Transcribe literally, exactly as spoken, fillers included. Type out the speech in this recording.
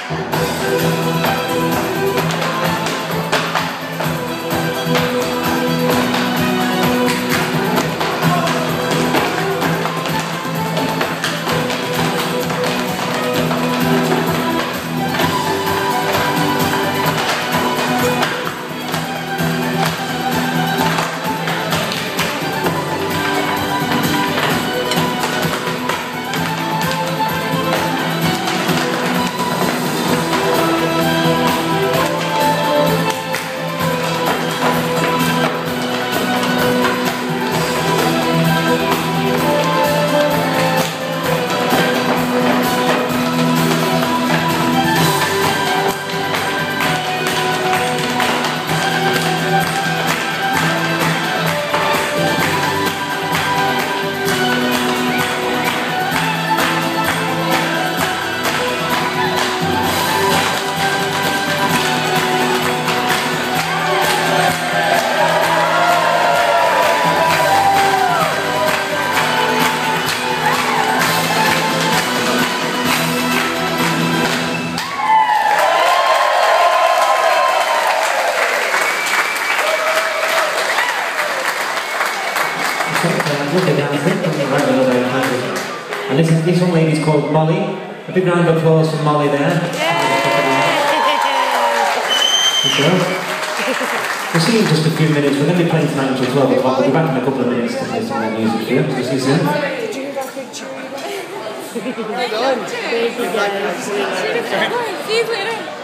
And this, is, this one lady's called Molly. A big round of applause for Molly there. We're seeing just a few minutes. We're going to be playing tonight until twelve o'clock. We'll be back in a couple of minutes to play some more music for you. Just see you soon. See you later.